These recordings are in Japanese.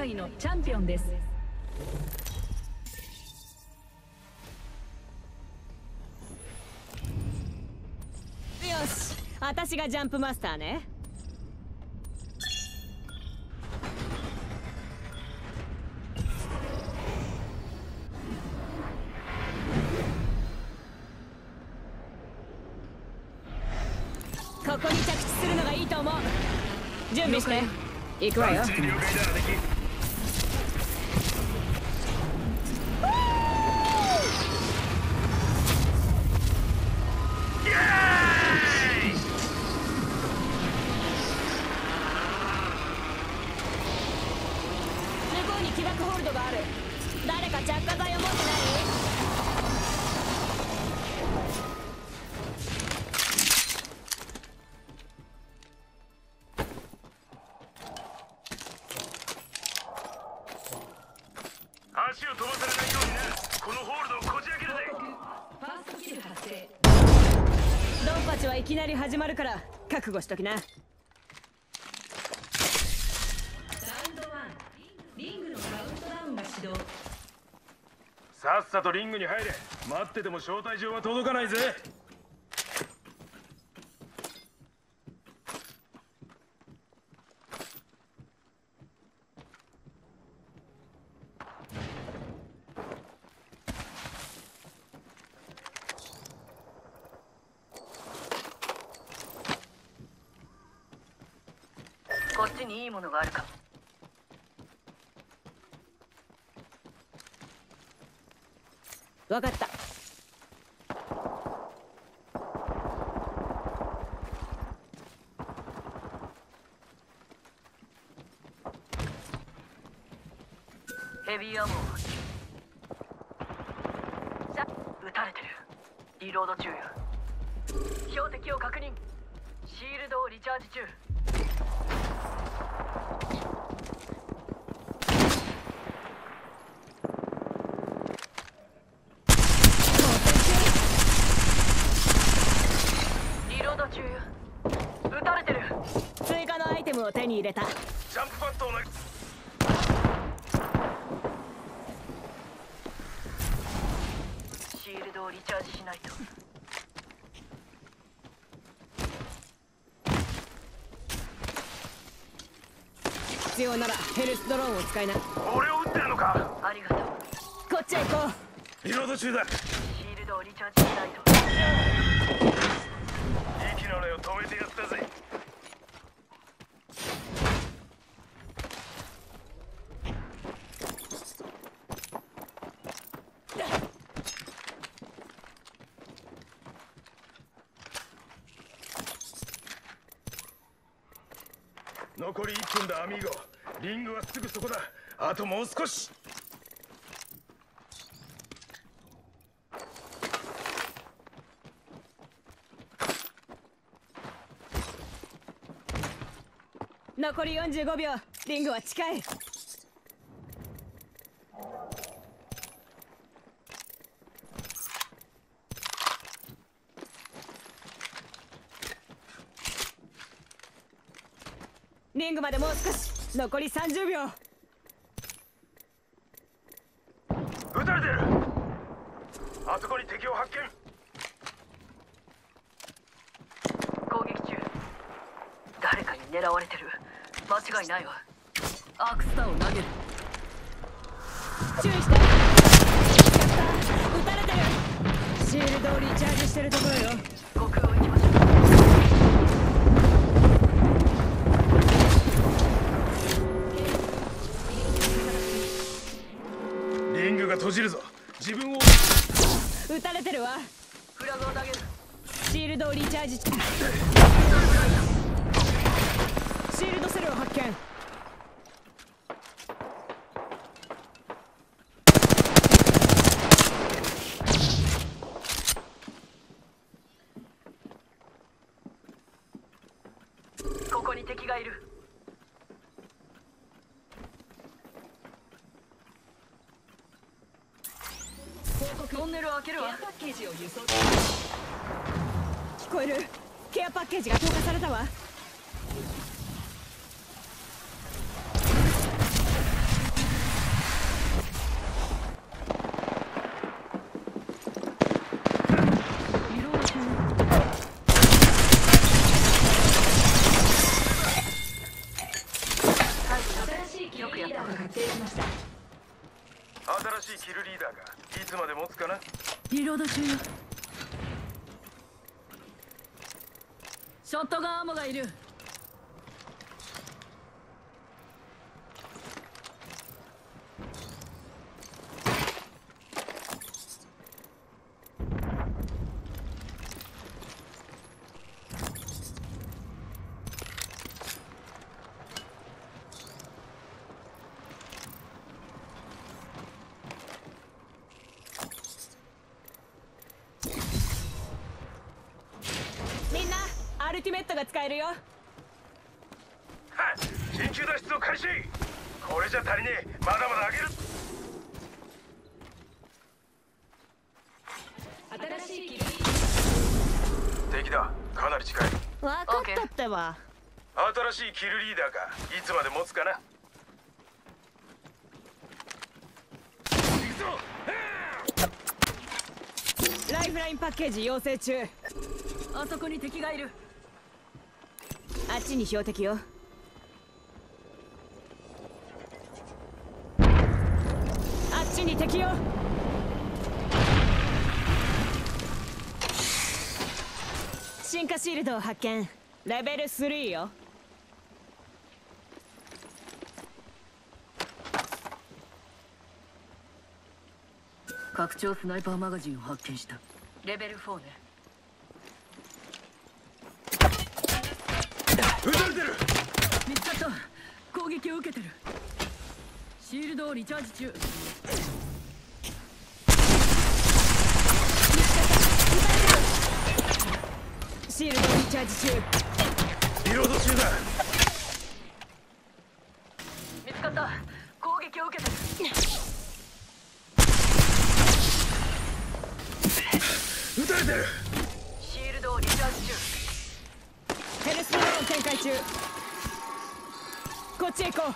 界のチャンピオンです。 よし、私がジャンプマスターね。ここに着地するのがいいと思う。準備して、行くわよ。起爆ホールドがある。誰か着火剤を持ってない？ 足を飛ばされないようにな。このホールドをこじ開けるぜ。 ファーストキル発生。 ドンパチはいきなり始まるから覚悟しときな。 さっさとリングに入れ。待ってても招待状は届かないぜ。 こっちにいいものがあるかも。 わかった。 ヘビーアモー。撃たれてる。リロード中よ。標的を確認。シールドをリチャージ中。 追加のアイテムを手に入れた。 ジャンプパッドを投げ。 シールドをリチャージしないと。 必要ならヘルスドローンを使いな。 俺を撃ってるのか。 ありがとう。 こっちへ行こリロード中だ。 シールドをリチャージしないと。 息の根を止めてやったぜ。残り1分だアミーゴ。リングはすぐそこだ。あともう少し。 う。残り45秒。リングは近い。リングまでもう少し。残り30秒。 撃たれてる。あそこに敵を発見。 攻撃中。誰かに狙われてる。間違いないわ。アークスターを投げる。 注意して。撃たれてる。シールドをリチャージしてるところよ。 悟空を行きましょう。 リングが閉じるぞ。自分を撃たれてるわ。 フラグを投げる。 シールドをリチャージ。シールドセルを発見。 ここに敵がいる。トンネルを開けるわ。 パッケージを輸送。 聞こえる。ケアパッケージが投下されたわ。 リロード中よ。ショットガンアーモがいる。 みんなアルティメットが使えるよ。 はっ、緊急脱出を開始。これじゃ足りねえ。まだまだ上げる。 新しいキル敵だ。かなり近い。 分かったってば。 新しいキルリーダーか。いつまで持つかな。行くぞ。 ライフラインパッケージ要請中。 あそこに敵がいる。 あっちに標的よ。あっちに敵よ。進化シールドを発見。レベル3よ。 拡張スナイパーマガジンを発見した。レベル4ね。 撃たれてる。 見つかった。攻撃を受けてる。シールドをリチャージ中。 シールドをリチャージ中。 リロード中だ。 見つかった。攻撃を受けてる。 撃たれてる。 シールドをリチャージ中。 ヘルスドローン展開中。こっちへ行こう。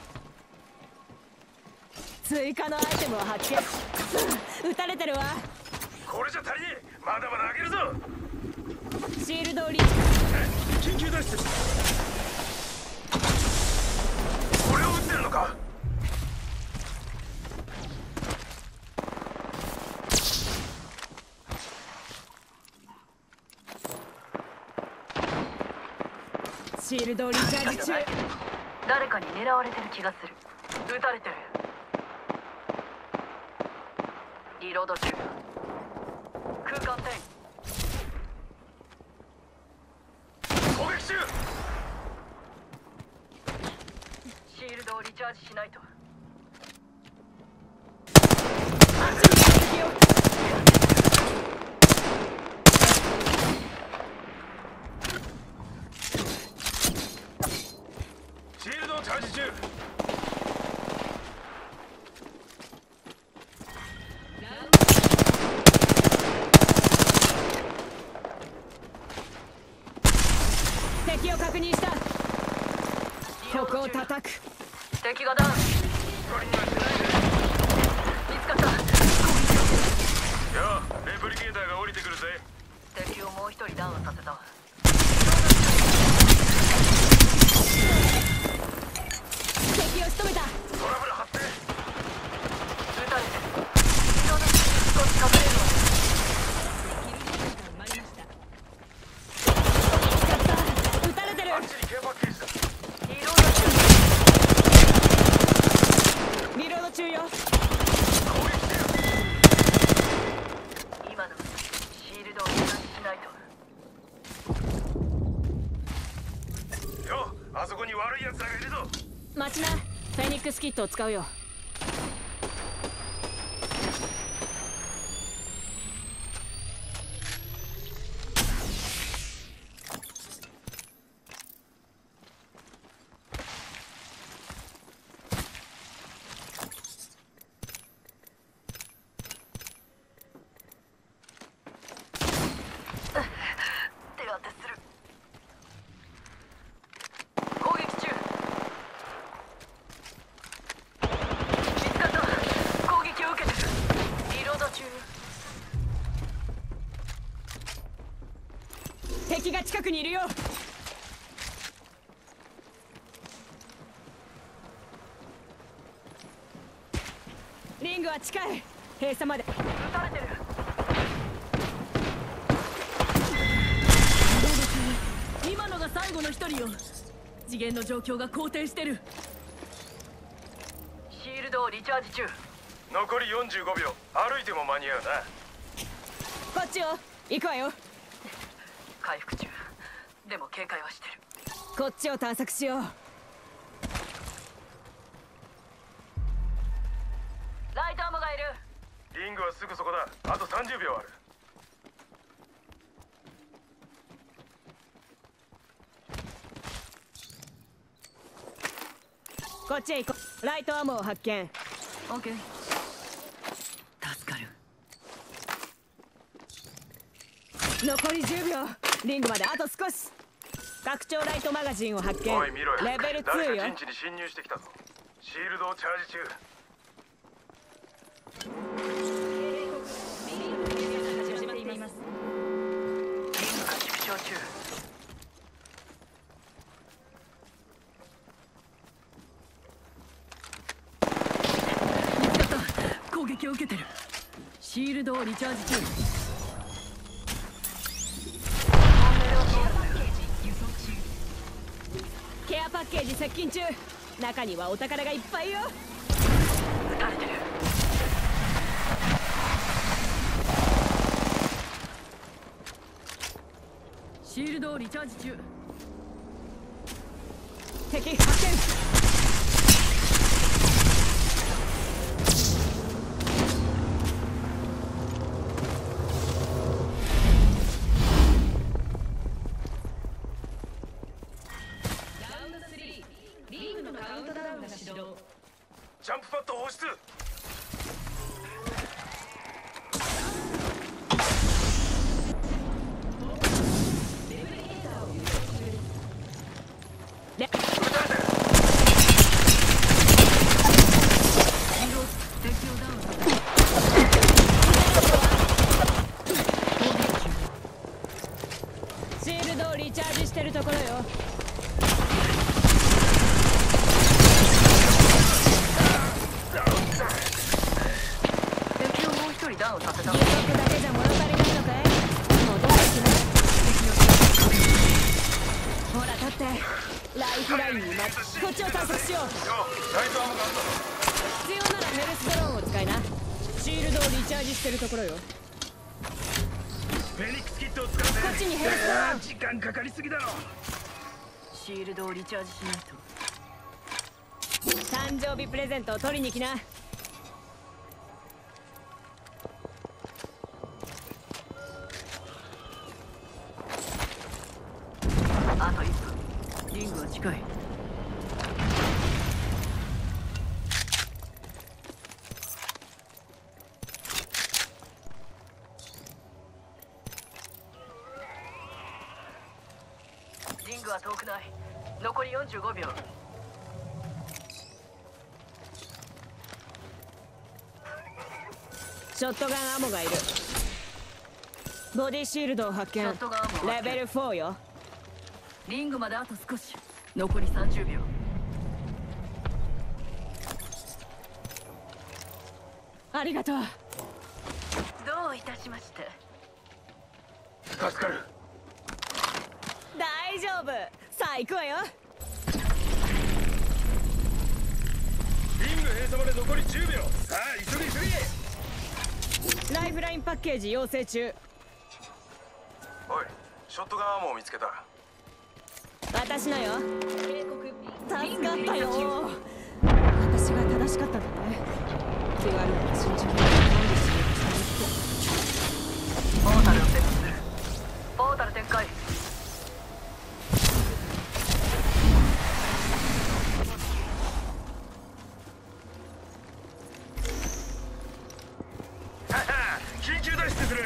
追加のアイテムを発見。撃たれてるわ。 これじゃ足りねえ。まだまだ上げるぞ。 シールドをリチャージ。 緊急脱出。これを撃ってるのか。 シールドをリチャージ中。 誰かに狙われてる気がする。撃たれてる。リロード中。空間転移。 攻撃中。 シールドをリチャージしないと。 あっちに敵よ。 シールドをチャージ中。 敵を確認した。ここを叩く。 敵がダウン。 一人にはしないで。 見つかった。 よう、レプリケーターが降りてくるぜ。 敵をもう一人ダウンさせた。 敵を仕留めた。 トラブル発生。 撃たれてる。リロード中。少し隠れるわ。 撃たれてる。 あっちにケアパッケージだ。 リロード中。 リロード中よ。 攻撃してる。 今のシールドをリチャージしないと。 よう、あそこに悪い奴らがいるぞ。 待ちな。フェニックスキットを使うよ。 手当てする。攻撃中。見つかった。攻撃を受けてる。リロード中。 敵が近くにいるよ。リングは近い。閉鎖まで。 撃たれてる。 次元の状況が好転してる。シールドをリチャージ中。 残り45秒。歩いても間に合うな。 こっちよ。行くわよ。 回復中。でも警戒はしてる。 こっちを探索しよう。 ライトアームがいる。 リングはすぐそこだ。あと30秒ある。 こっちへ行こう。ライトアームを発見。 オッケー。助かる。 残り10秒。リングまであと少し。拡張ライトマガジンを発見。 おい見ろよ。 レベル2よ。 誰か陣地に侵入してきたぞ。シールドをチャージ中。 始まっています。 リングが縮小中。見つかった。攻撃を受けてる。シールドをリチャージ中。 ケアパッケージ接近中。中にはお宝がいっぱいよ。 撃たれてる。シールドをリチャージ中。 敵発見。 ラウンド3、リングのカウントダウンが始動。 ジャンプパッド放出。 レ撃たれてる。 敵をダウンさせる。 シールドをリチャージしてるところよ。 敵をもう一人ダウンさせた。 義足だけじゃ物足りないのかい。もうどうしな。ほら立って。ライフラインにこっちを探索しよう。 よライトアームがあったぞ。 必要ならヘルスドローンを使いな。シールドをリチャージしてるところよ。 フェニックスキットを使って。 こっちにヘルスドローン。 時間かかりすぎだろ。 シールドをリチャージしないと。 誕生日プレゼントを取りに来な。 あと1分。リングは近い。リングは遠くない。残り45秒。 ショットガンアモがいる。ボディシールドを発見。 ショットガンアモ発見レベル4よ。 リングまであと少し。残り30秒。 ありがとう。 どういたしまして。 助かる。 大丈夫。さあ行くわよ。 リング閉鎖まで残り10秒。さあ急げ急げ。 ライフラインパッケージ要請中。 おいショットガンアーモを見つけた。 私のよ。 警告。 助かったよ。私が正しかったんだね。気があるなら信じきれない。 ポータルを設置する。ポータル展開。 はは緊急脱出する。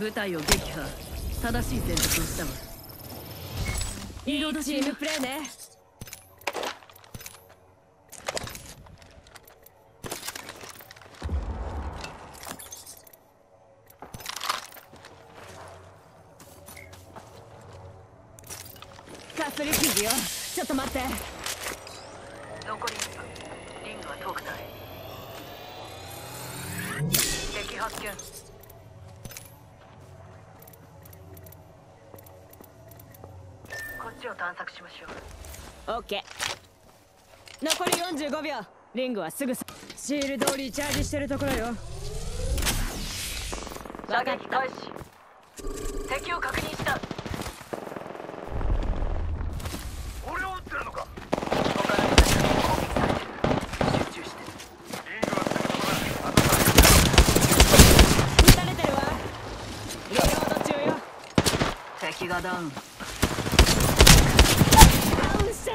部隊を撃破。正しい選択をしたわ。 いいチームプレーね。かすり傷よ。ちょっと待って。 残り1分。リングは遠くない。敵発見。こっちを探索しましょう。 オッケー。残り45秒。リングはすぐさ。シールドをリチャージしてるところよ。 射撃開始。敵を確認した。 俺を撃ってるのか。 他の人たちが攻撃されてる。集中して。 リングはすぐそこだ。 撃たれてるわ。リロード中よ。 敵がダウン。 ダウンしちゃった。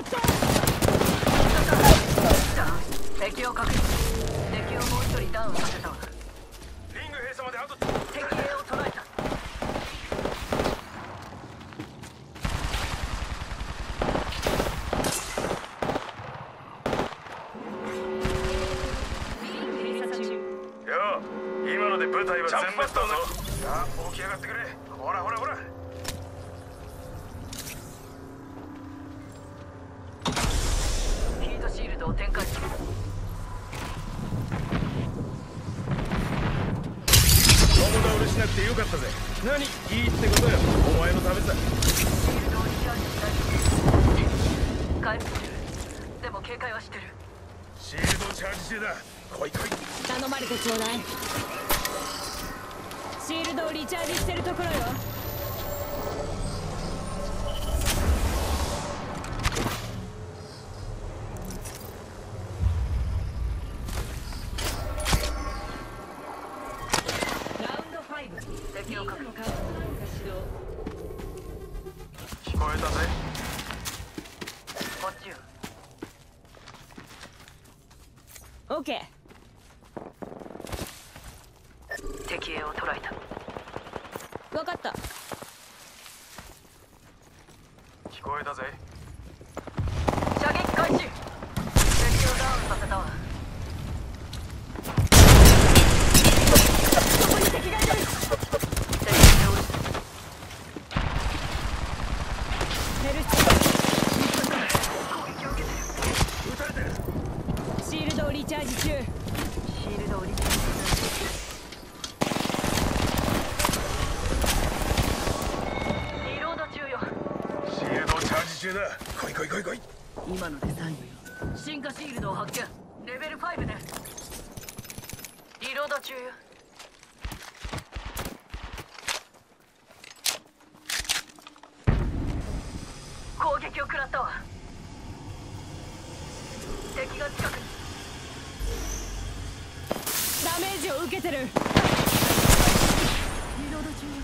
ダウン。敵を確認。敵をもう一人ダウンさせたわ。 リング閉鎖まであと。 敵兵を捉えた。 よう、今ので部隊は全滅だぞ。さあ、起き上がってくれ。ほらほらほら。 ヒートシールドを展開する。 共倒れしなくてよかったぜ。何いいってことよ。お前のためさ。 シールドをリチャージしたい。回復中。でも警戒はしてる。 シールドチャージ中だ。来い来い。 頼まれてちょうだい。シールドをリチャージしてるところよ。 ラウンド5。 敵を確認。 カウントダウンが始動。 聞こえたぜ。 こっちよ。 オッケー。 敵兵を捉えた。 分かった。 聞こえたぜ。 射撃開始。敵をダウンさせたわ。 ここに敵がいる。 敵に倒した。 ヘルス攻撃を受けてる。 撃たれてる。 シールドをリチャージ中。 シールドをリチャージした。リロード中よ。 シールドチャージ中だ。来い来い来い来い。 今ので最後よ。進化シールドを発見。レベル5ね。リロード中よ。攻撃を食らったわ。敵が近くに。 ダメージを受けてる。 リロード中よ。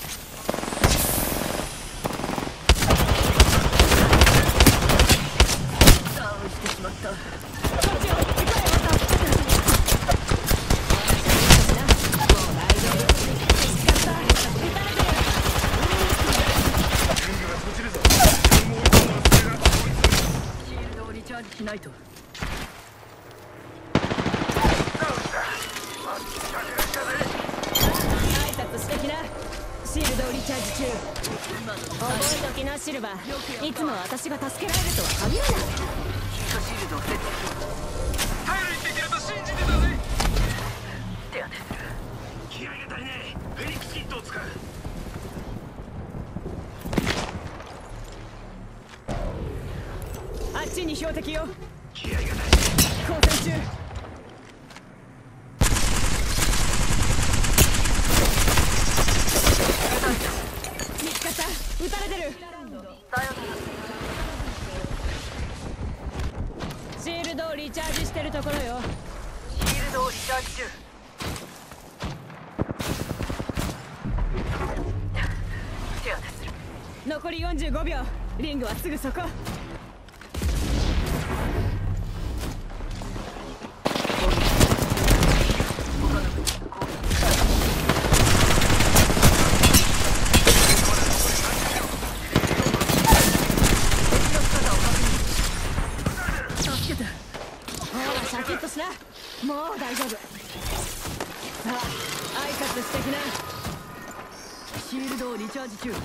ダウンしてしまった。 こっちよ。行こうよ。 リングが閉じるぞ。もう一本のステが。 シールドをリチャージしないと。 挨拶してきな。シールドをリチャージ中。 今ので覚えときなシルバー。いつも私が助けられるとは限らない。 ヒートシールドを設置する。 頼りにできると信じてたぜ。 手当てする。 気合が足りねえ。フェニックスキットを使う。 あっちに標的よ。 気合が足りね交戦中。見つかった。撃たれてる。 さよなら。 シールドをリチャージしてるところよ。 シールドをリチャージ中。手当てする。 残り45秒。リングはすぐそこ。 他の武器が攻撃。 チャージ中。撃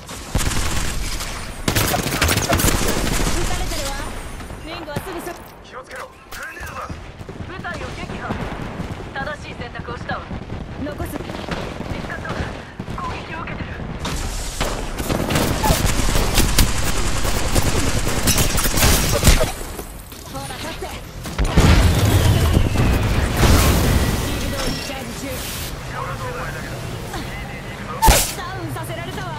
たれてるわ。リングはすぐそ。 気をつけろ。グレネードだ。 部隊を撃破。正しい選択をしたわ。 残す。 見つかった。攻撃を受けてる。 ほら立って。シールドをリチャージ中。ダウンさせられたわ。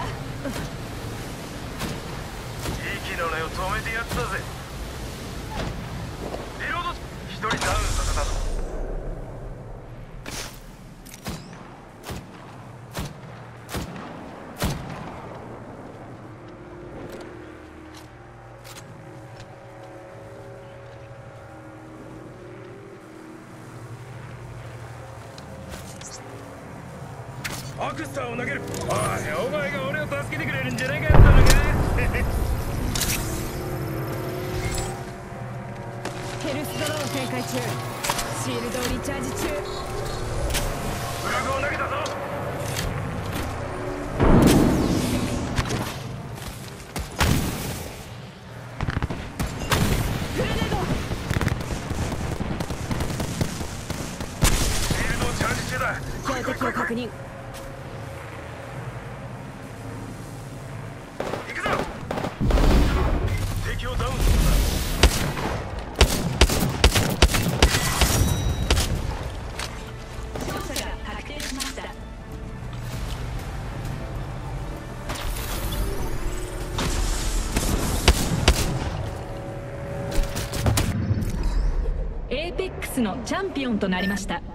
息の根を止めてやったぜ。リロード。一人ダウンさせたぞ。アクスターを投げる。おい、お前が俺を助けてくれるんじゃなかったのか。 ヘルスドローン展開中。シールドをリチャージ中。 フラグを投げたぞ。 グレネード。 シールドをチャージ中だ。 標的を確認。 行くぞ。敵をダウンするんだ。 勝者が確定しました。エーペックスのチャンピオンとなりました。